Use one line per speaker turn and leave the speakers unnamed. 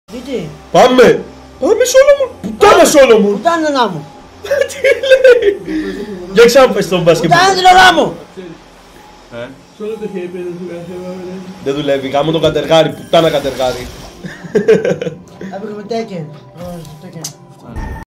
Γιατί?
Πάμε! Πάμε Σόλομον! Πουτάνα Σόλομον!
Πουτάνα να μου!
Τι λέει! Για ξαναπες τον μπάσκετ.
Πουτάνα την ώρα μου!
Δεν δουλεύει, γάμο τον κατεργάρι, πουτάνα κατεργάρι.
Έπαιξε με Tekken.